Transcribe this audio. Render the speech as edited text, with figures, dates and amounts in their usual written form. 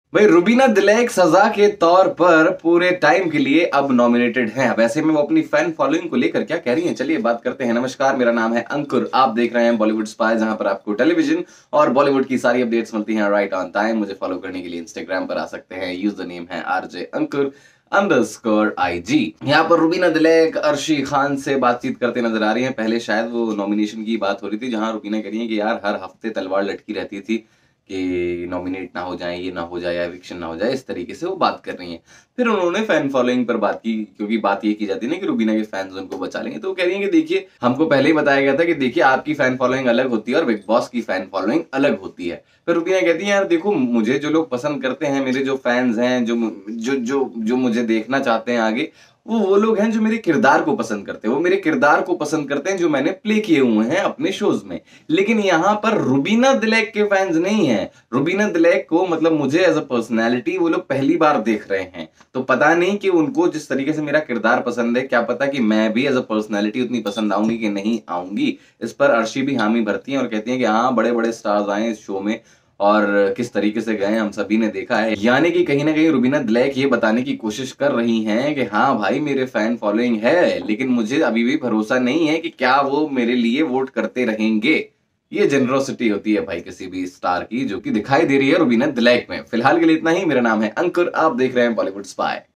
भाई रुबीना दिलैक सजा के तौर पर पूरे टाइम के लिए अब नॉमिनेटेड हैं। अब ऐसे में वो अपनी फैन फॉलोइंग को लेकर क्या कह रही हैं, चलिए बात करते हैं। नमस्कार, मेरा नाम है अंकुर, आप देख रहे हैं बॉलीवुड स्पाई, जहां पर आपको टेलीविजन और बॉलीवुड की सारी अपडेट्स मिलती हैं राइट ऑन टाइम। मुझे फॉलो करने के लिए इंस्टाग्राम पर आ सकते हैं, यूजर नेम है RJ अंकुर_IG। यहाँ पर रुबीना दिलैक अर्शी खान से बातचीत करते नजर आ रही हैं। पहले शायद वो नॉमिनेशन की बात हो रही थी, जहां रुबीना कह रही है कि यार हर हफ्ते तलवार लटकी रहती थी कि नॉमिनेट ना हो जाए, ये ना हो जाए, एविक्शन ना हो जाए, इस तरीके से वो बात कर रही हैं। फिर उन्होंने फैन फॉलोइंग पर बात की, क्योंकि बात ये की जाती है ना कि रुबीना के फैंस उनको बचा लेंगे। तो वो कह रही है कि देखिए, हमको पहले ही बताया गया था कि देखिए आपकी फैन फॉलोइंग अलग होती है और बिग बॉस की फैन फॉलोइंग अलग होती है। फिर रुबीना कहती है यार देखो, मुझे जो लोग पसंद करते हैं, मेरे जो फैंस हैं, जो मुझे देखना चाहते हैं आगे, वो लोग हैं जो मेरे किरदार को पसंद करते हैं। वो मेरे किरदार को पसंद करते हैं जो मैंने प्ले किए हुए हैं अपने शोज में। लेकिन यहां पर रुबीना दिलैक के फैंस नहीं है। रुबीना दिलैक को, मतलब मुझे एज अ पर्सनैलिटी, वो लोग पहली बार देख रहे हैं। तो पता नहीं कि उनको जिस तरीके से मेरा किरदार पसंद है, क्या पता कि मैं भी एज अ पर्सनैलिटी उतनी पसंद आऊंगी कि नहीं आऊंगी। इस पर अर्शी भी हामी भरती हैं और कहती हैं कि हाँ, बड़े बड़े स्टार्स आए इस शो में और किस तरीके से गए हम सभी ने देखा है। यानी कि कहीं ना कहीं रुबीना दिलैक ये बताने की कोशिश कर रही हैं कि हाँ भाई, मेरे फैन फॉलोइंग है, लेकिन मुझे अभी भी भरोसा नहीं है कि क्या वो मेरे लिए वोट करते रहेंगे। ये जेनरोसिटी होती है भाई किसी भी स्टार की, जो कि दिखाई दे रही है रुबीना दिलैक में। फिलहाल के लिए इतना ही। मेरा नाम है अंकुर, आप देख रहे हैं बॉलीवुड स्पाई।